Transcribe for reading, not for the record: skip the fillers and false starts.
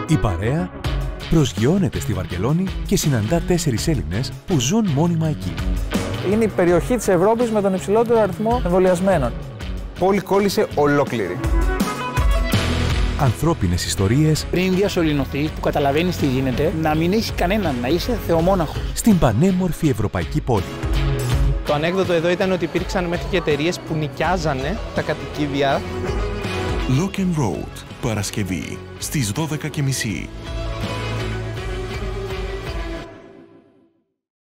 Η παρέα προσγειώνεται στη Βαρκελόνη και συναντά 4 Έλληνες που ζουν μόνιμα εκεί. Είναι η περιοχή της Ευρώπης με τον υψηλότερο αριθμό εμβολιασμένων. Πόλη κόλλησε ολόκληρη. Ανθρώπινες ιστορίες πριν διασωληνωθείς, που καταλαβαίνεις τι γίνεται, να μην έχεις κανέναν, να είσαι θεομόναχος. στην πανέμορφη ευρωπαϊκή πόλη. Το ανέκδοτο εδώ ήταν ότι υπήρξαν μέχρι και εταιρείες που νοικιάζανε τα κατοικίδια. Lock and Road, Παρασκευή στις 12:30.